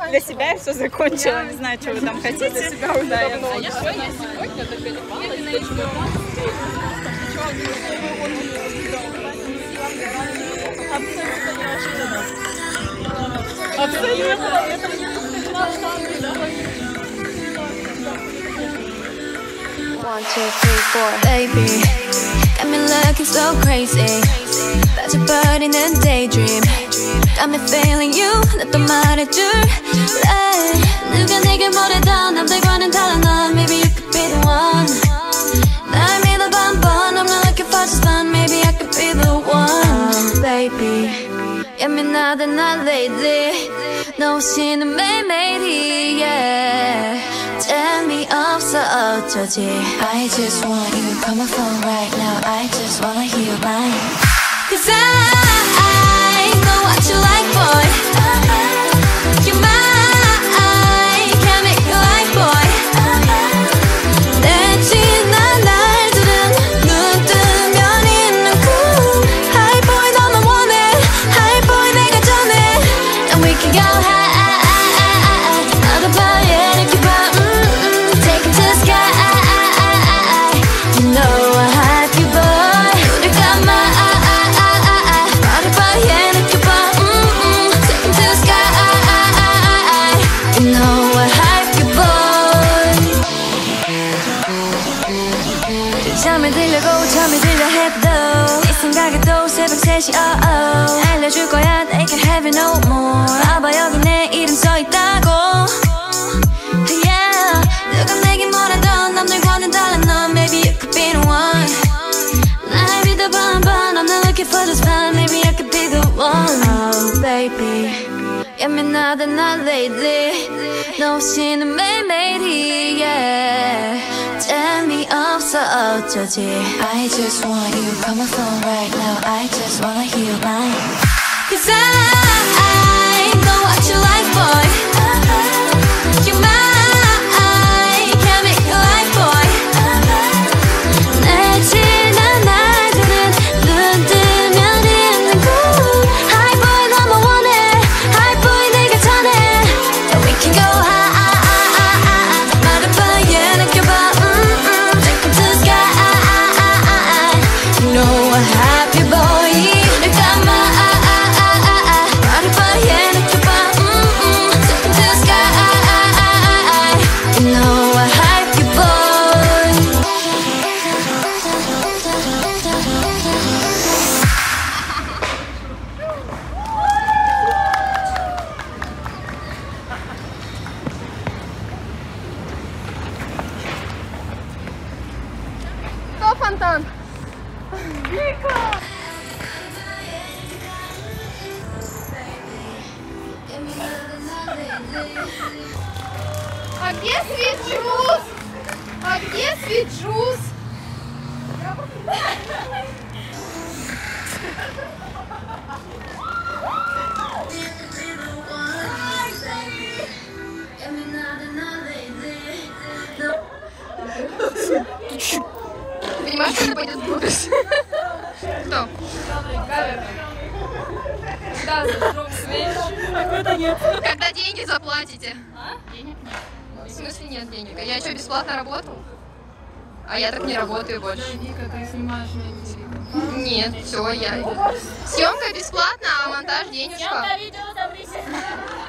для себя я все закончила. Не знаю, что вы там хотите. Для себя уже давно. Я сегодня абсолютно. One, two, three, four. Baby, got me looking so crazy. That's a bird in a daydream. Got me feeling you. 나 또 말해줄래? 누가 내게 뭐래도 남들과는 달라 넌. Maybe you could be the one. 날 믿어봐 한번. I'm not looking for just fun. Maybe I could be the one. Baby, 예민하다 나 lately. 너 없이는 매일매일이 yeah. 재미없어 어쩌지. I just want you. Call my phone right now. I just wanna hear your line. Cause I know what you like, boy. You're mine. Can't make you like, boy. 내 지난 날들은 눈 뜨면 있는 cool High boy 너만 원해. High boy 내가 전해. And we can go high. 나도 봐야 이렇게 봐. Take it to the sky. You know I have you, boy. 우리 가마. 잠이 들려고 잠이 들려 해도 네 생각에도 새벽 3시 알려줄 거야 They can't have it no more 봐봐 여기 내 이름 써있다고 Yeah 누가 내게 뭐라던 남들과는 달라 넌 Maybe you could be the one 날 믿어봐 한번 I'm not looking for just fun Maybe I could be the one Oh baby 예민하다 나 lately 너 없이는 매일매일이 yeah 재미없어 어쩌지 I just want you Call my phone right now I just wanna hear your line Cause I know what you like boy You're mine Can't make you like boy 내 지난 날들은 눈 뜨면 있는 cool High boy 너만 원해 High boy 내가 전해 And we can go high 말해봐 yeah 느껴봐 You know I have you boy 늘 감아 말해봐 yeah 느껴봐 Take it to the sky You know I have you boy Кто фонтан? А где свит-джус? А где свит-джус? Понимаешь, что ты пойдет в будущее? Что? Да, зажжем свечи. Когда деньги заплатите? А? Денег нет. В смысле нет денег? А я что, бесплатно работал? А я так не работаю больше. Вика, ты снимаешь меня? Нет, все, я. Съемка бесплатно, а монтаж денежка. Съемка видео,